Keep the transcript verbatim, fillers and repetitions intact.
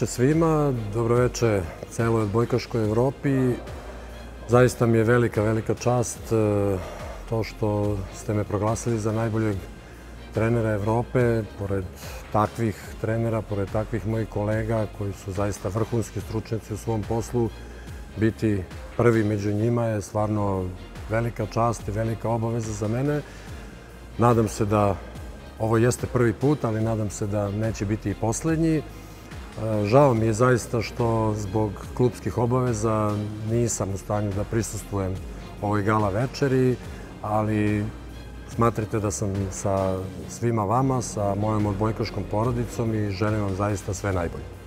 Dobroveče svima, dobroveče celoj odbojkaškoj Evropi. Zaista mi je velika, velika čast to što ste me proglasili za najboljeg trenera Evrope. Pored takvih trenera, pored takvih mojih kolega koji su zaista vrhunski stručnjaci u svom poslu, biti prvi među njima je stvarno velika čast i velika obaveza za mene. Nadam se da ovo jeste prvi put, ali nadam se da neće biti i poslednji. Žao mi je zaista što zbog klupskih obaveza nisam u stanju da prisustvujem ovoj gala večeri, ali smatrajte da sam sa svima vama, sa mojom odbojkaškom porodicom i želim vam zaista sve najbolje.